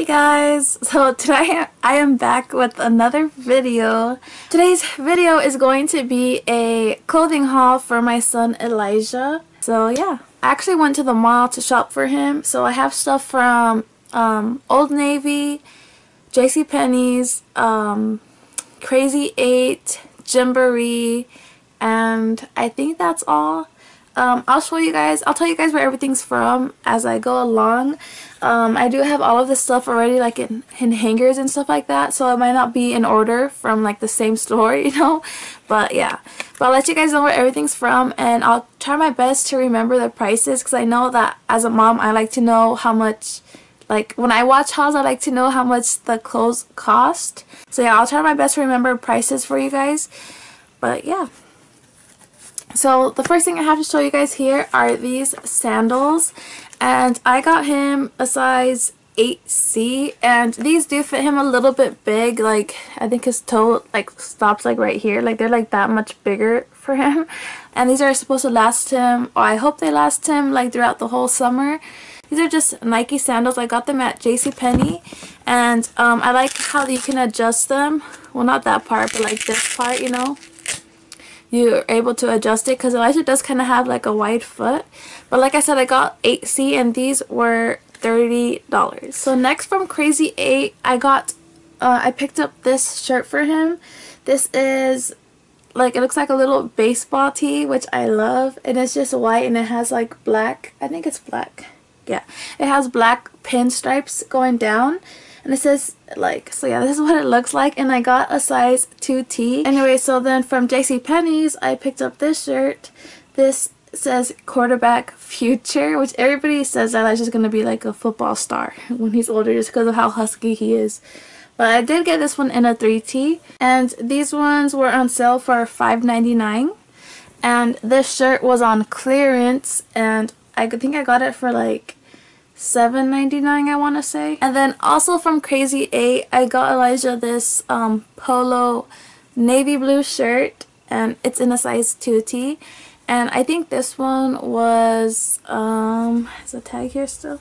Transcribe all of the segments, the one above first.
Hey guys, so today I am back with another video. Today's video is going to be a clothing haul for my son Elijah. So yeah, I actually went to the mall to shop for him. So I have stuff from Old Navy, JCPenney's, Crazy 8, Gymboree, and I think that's all. I'll tell you guys where everything's from as I go along. I do have all of this stuff already like in hangers and stuff like that, so it might not be in order from like the same store, you know, but yeah. But I'll let you guys know where everything's from, and I'll try my best to remember the prices because I know that as a mom I like to know how much, like when I watch hauls I like to know how much the clothes cost. So yeah, I'll try my best to remember prices for you guys, but yeah. So the first thing I have to show you guys here are these sandals, and I got him a size 8C, and these do fit him a little bit big. Like I think his toe like stops like right here, like they're like that much bigger for him, and these are supposed to last him, or I hope they last him like throughout the whole summer. These are just Nike sandals. I got them at JCPenney, and I like how you can adjust them. Well, not that part, but like this part, you know. You're able to adjust it because Elijah does kind of have like a wide foot. But like I said, I got 8C and these were $30. So next from Crazy 8, I picked up this shirt for him. This is like, it looks like a little baseball tee, which I love, and it's just white and it has like black, I think it's black. Yeah, it has black pinstripes going down. And it says like, so yeah, this is what it looks like, and I got a size 2T. Anyway, so then from JCPenney's, I picked up this shirt. This says quarterback future, which everybody says that Elijah's going to be like a football star when he's older just because of how husky he is. But I did get this one in a 3T, and these ones were on sale for $5.99. And this shirt was on clearance, and I think I got it for like $7.99, I want to say. And then also from Crazy 8, I got Elijah this polo navy blue shirt, and it's in a size 2T. And I think this one was is the tag here still?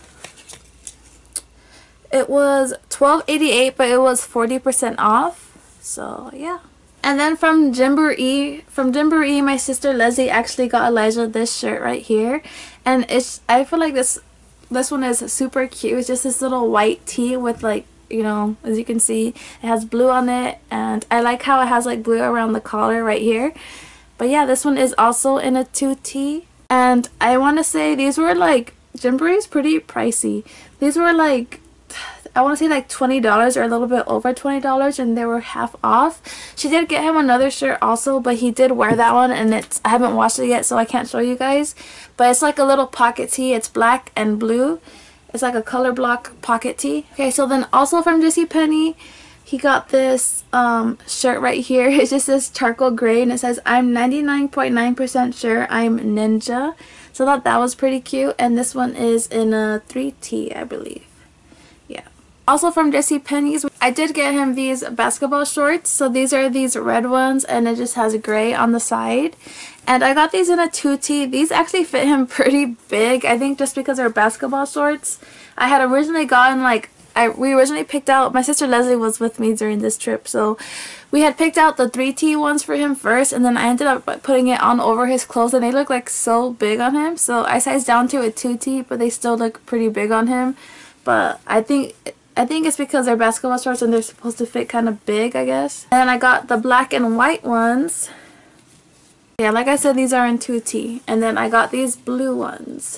It was $12.88, but it was 40% off. So yeah. And then from Gymboree, my sister Leslie actually got Elijah this shirt right here, and I feel like this one is super cute. It's just this little white tee with, like, you know, as you can see, it has blue on it, and I like how it has like blue around the collar right here. But yeah, this one is also in a 2T, and I want to say these were like, Gymboree is pretty pricey. These were like, I want to say like $20 or a little bit over $20, and they were half off. She did get him another shirt also, but he did wear that one, and I haven't washed it yet, so I can't show you guys. But it's like a little pocket tee. It's black and blue. It's like a color block pocket tee. Okay, so then also from JCPenney, he got this shirt right here. It's just this charcoal gray, and it says, "I'm 99.9% sure I'm ninja." So I thought that was pretty cute, and this one is in a 3T, I believe. Also from JCPenney's, I did get him these basketball shorts. So these are these red ones, and it just has gray on the side. And I got these in a 2T. These actually fit him pretty big, I think, just because they're basketball shorts. I had originally gotten like, we originally picked out, my sister Leslie was with me during this trip, so we had picked out the 3T ones for him first, and then I ended up putting it on over his clothes, and they look like so big on him. So I sized down to a 2T, but they still look pretty big on him. But I think it's because they're basketball shorts and they're supposed to fit kind of big, I guess. And then I got the black and white ones. Yeah, like I said, these are in 2T. And then I got these blue ones,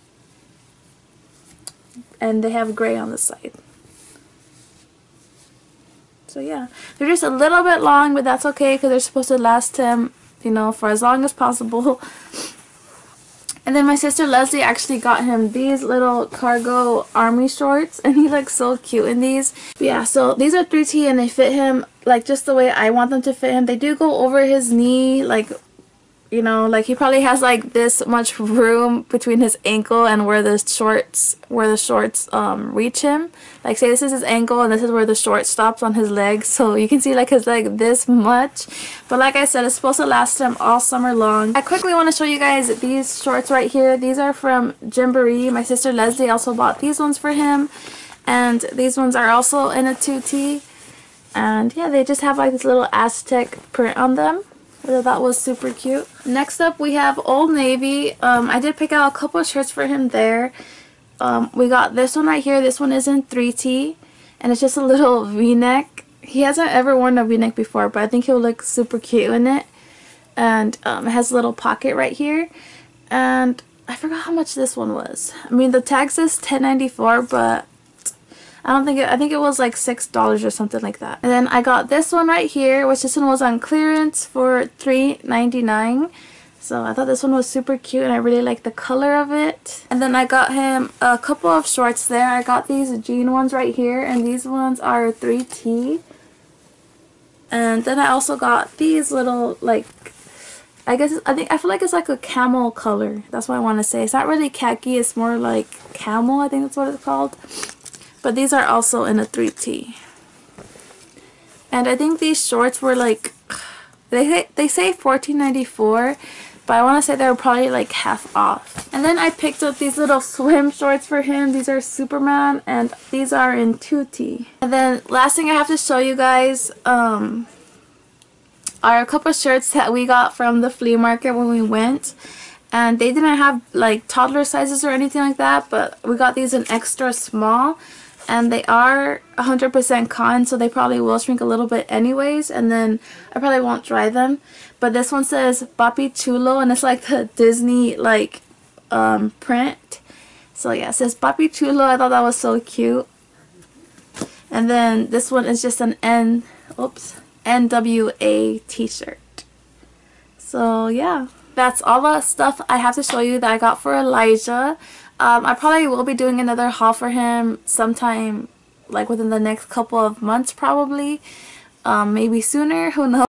and they have gray on the side. So yeah, they're just a little bit long, but that's okay because they're supposed to last him, you know, for as long as possible. And then my sister Leslie actually got him these little cargo army shorts, and he looks so cute in these. Yeah, so these are 3T, and they fit him like just the way I want them to fit him. They do go over his knee, like, you know, like he probably has like this much room between his ankle and where the shorts reach him. Like, say this is his ankle and this is where the short stops on his leg, so you can see like his leg this much. But like I said, it's supposed to last him all summer long. I quickly want to show you guys these shorts right here. These are from Gymboree. My sister Leslie also bought these ones for him. And these ones are also in a 2T. And yeah, they just have like this little Aztec print on them. I thought that was super cute. Next up we have Old Navy. I did pick out a couple of shirts for him there. We got this one right here. This one is in 3T. And it's just a little v-neck. He hasn't ever worn a v-neck before, but I think he'll look super cute in it. And it has a little pocket right here. And I forgot how much this one was. I mean, the tag says $10.94, but I think it was like $6 or something like that. And then I got this one right here, which this one was on clearance for $3.99. So I thought this one was super cute and I really like the color of it. And then I got him a couple of shorts there. I got these jean ones right here, and these ones are 3T. And then I also got these little, like, I feel like it's like a camel color. That's what I want to say. It's not really khaki, it's more like camel, I think that's what it's called. But these are also in a 3T. And I think these shorts were like, they say $14.94, but I want to say they were probably like half off. And then I picked up these little swim shorts for him. These are Superman, and these are in 2T. And then last thing I have to show you guys are a couple of shirts that we got from the flea market when we went. And they didn't have like toddler sizes or anything like that, but we got these in extra small. And they are 100% cotton, so they probably will shrink a little bit anyways. And then I probably won't dry them. But this one says Papi Chulo, and it's like the Disney like print. So yeah, it says Papi Chulo. I thought that was so cute. And then this one is just an NWA t-shirt. So yeah, that's all the stuff I have to show you that I got for Elijah. I probably will be doing another haul for him sometime like within the next couple of months probably. Maybe sooner, who knows.